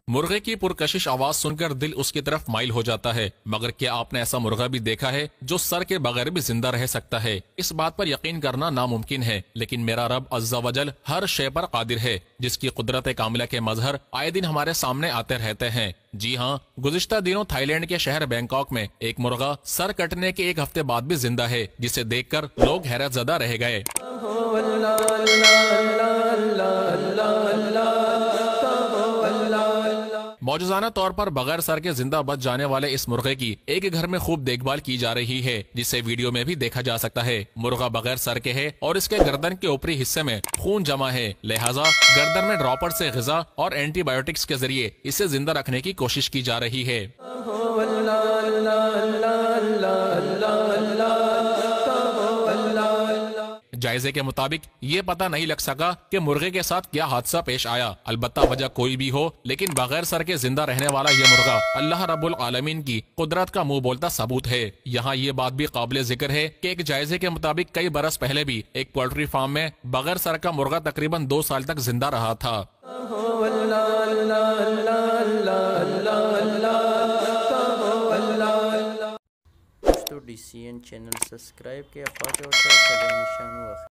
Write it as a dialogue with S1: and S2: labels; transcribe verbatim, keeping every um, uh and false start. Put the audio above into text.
S1: मुर्गे की पुरकशिश आवाज सुनकर दिल उसकी तरफ माइल हो जाता है, मगर क्या आपने ऐसा मुर्गा भी देखा है जो सर के बगैर भी जिंदा रह सकता है? इस बात पर यकीन करना नामुमकिन है, लेकिन मेरा रब अज़्ज़ा वजल हर शे पर कादिर है, जिसकी कुदरत कामिला के मजहर आए दिन हमारे सामने आते रहते हैं। जी हाँ, गुज़िश्ता दिनों थाईलैंड के शहर बैंकॉक में एक मुर्गा सर कटने के एक हफ्ते बाद भी जिंदा है, जिसे देखकर लोग हैरत ज़दा रह गए। मौजूदाना तौर पर बगैर सर के जिंदा बच जाने वाले इस मुर्गे की एक घर में खूब देखभाल की जा रही है, जिसे वीडियो में भी देखा जा सकता है। मुर्गा बगैर सर के है और इसके गर्दन के ऊपरी हिस्से में खून जमा है, लिहाजा गर्दन में ड्रॉपर से ग़िज़ा और एंटीबायोटिक्स के जरिए इसे जिंदा रखने की कोशिश की जा रही है। जायजे के मुताबिक ये पता नहीं लग सका कि मुर्गे के साथ क्या हादसा पेश आया। अलबत्ता वजह कोई भी हो, लेकिन बगैर सर के जिंदा रहने वाला ये मुर्गा अल्लाह रब्बुल आलमीन की कुदरत का मुंह बोलता सबूत है। यहाँ ये बात भी काबिल जिक्र है कि एक जायजे के मुताबिक कई बरस पहले भी एक पोल्ट्री फार्म में बगैर सर का मुर्गा तकरीबन दो साल तक जिंदा रहा था।
S2: तो D C N channel subscribe किया, निशान